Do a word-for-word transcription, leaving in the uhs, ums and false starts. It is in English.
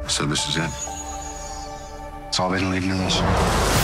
So this is it. It's all been leading to this.